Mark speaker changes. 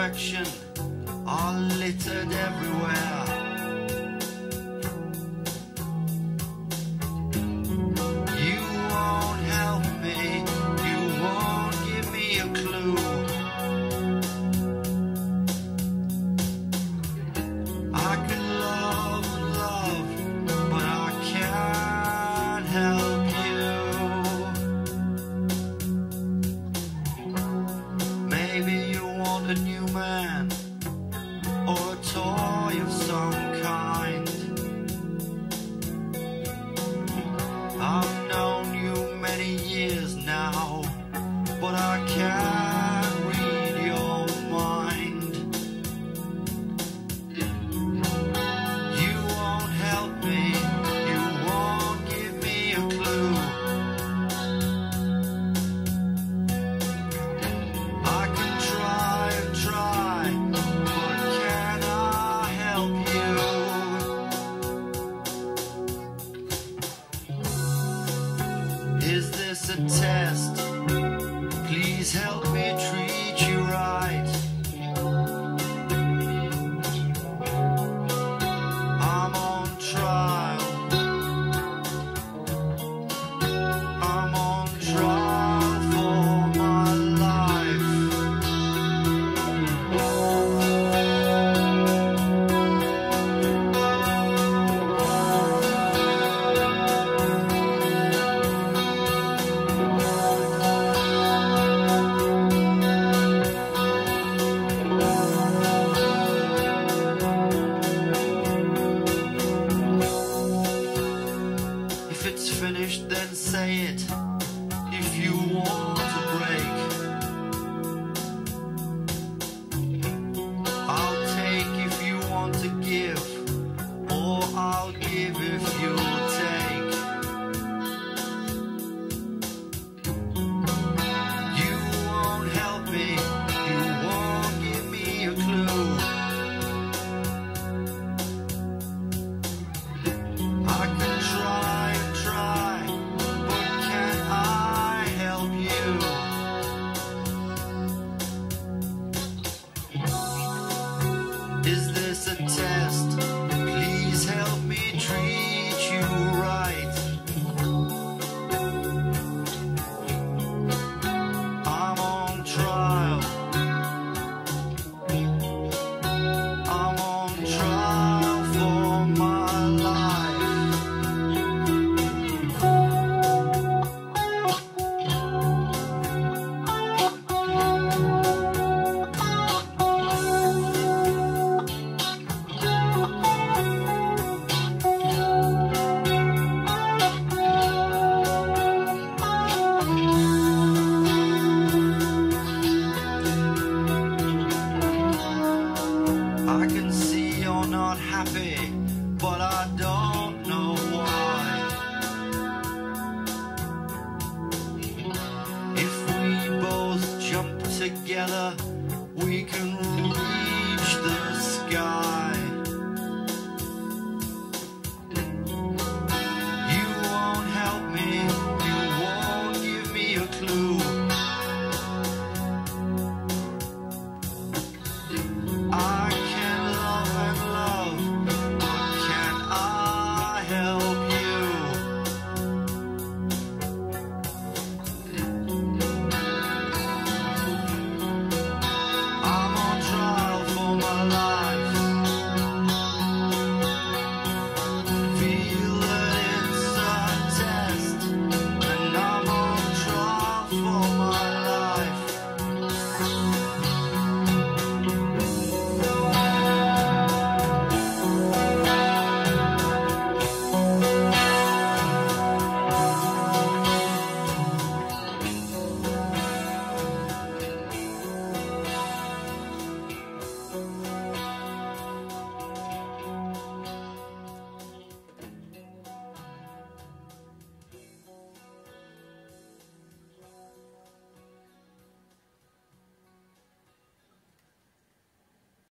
Speaker 1: direction are littered everywhere. You won't help me, you won't give me a clue. I can love and love, but I can't help you. Maybe you want a new man, or a toy of some kind. I've known you many years now, but I can't read your mind. You won't help me, you won't give me a clue. I can try and try, but can I help you? Is this a test? Please help me treat you right. I'm on trial. I'm on trial for my life. If it's finished, then say it. If you want to break, I'll take if you want to give, or I'll give if you'll take. You won't help me, you won't give me a clue. I can try and try, but can I help you? Is this a test? Please help me treat you right. I'm on trial. I'm on trial for my life. I can see you're not happy, but I don't know why. If we both jump together, we can